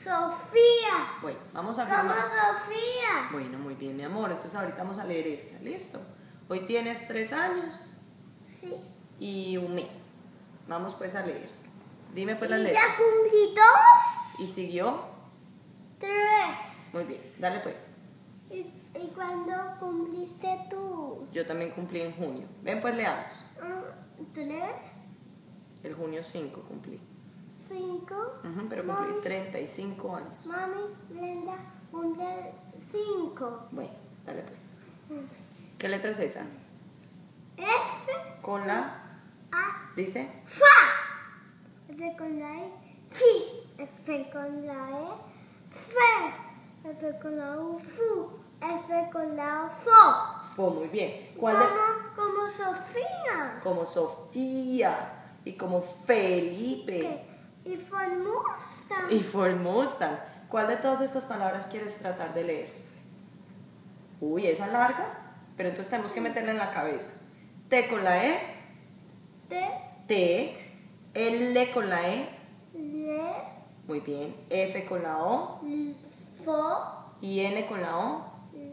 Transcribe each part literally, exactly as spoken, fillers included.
Sofía. Bueno, vamos a Como formar. Sofía. Bueno, muy bien, mi amor. Entonces ahorita vamos a leer esta. ¿Listo? Hoy tienes tres años Sí. y un mes. Vamos pues a leer. Dime pues las Y letras. ya cumplí dos. ¿Y siguió? Tres. Muy bien, dale pues. ¿Y, y cuándo cumpliste tú? Yo también cumplí en junio. Ven pues leamos. Mm, Tres. El junio cinco cumplí. Cinco. Ujú, pero cumplí Mami, treinta y cinco años. Mami, Brenda, cumple cinco. Bueno, dale pues. ¿Qué letra es esa? F, Con la, A, dice, Fa. F con la E, Fi. F con la E, Fe. F con la U, Fu. F con la O, Fo. fo, muy bien. ¿Cuál de- Como, como Sofía. Como Sofía y como Felipe Y Formosa. y Formosa. ¿Cuál de todas estas palabras quieres tratar de leer? Uy, esa larga, pero entonces tenemos que meterla en la cabeza. T con la E, T, T, L con la E, Le, muy bien, F con la O L, Fo, y N con la O.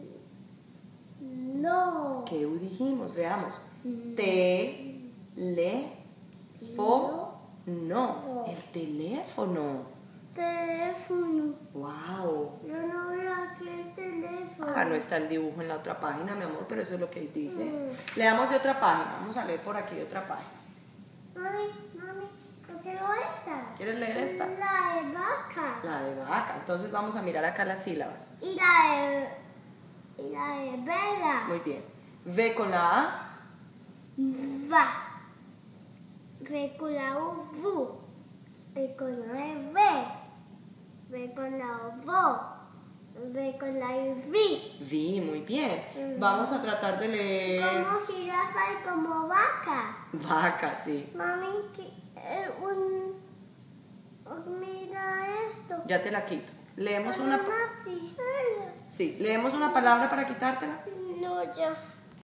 No. ¿Qué dijimos? Veamos. T, le, fo, no. El teléfono. Teléfono. Wow. Yo no veo aquí el teléfono. Ah, no está el dibujo en la otra página, mi amor, pero eso es lo que dice. Mm. Leamos de otra página. Vamos a leer por aquí de otra página. Mami, mami, yo quiero esta. ¿Quieres leer esta? La de vaca. La de vaca. Entonces vamos a mirar acá las sílabas. Y la de, y la de vela. Muy bien. V con la A, Va. V con la U, vu. V con la E, ve. V con la O, vo. V con la I, vi. vi, muy bien. Mm. Vamos a tratar de leer Como jirafa y como vaca. vaca, sí. Mami, que, eh, un, un- mira esto. Ya te la quito. Leemos una, Unas tijeras. sí, leemos una palabra para quitártela. No, ya.